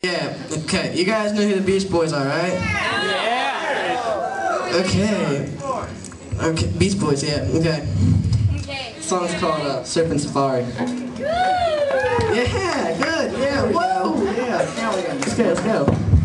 Yeah, okay. You guys know who the Beach Boys are, right? Yeah! Okay. Okay, Beach Boys, yeah, okay. The song's called Surfin Safari. Yeah, good, yeah, whoa, yeah. Let's go, let's go.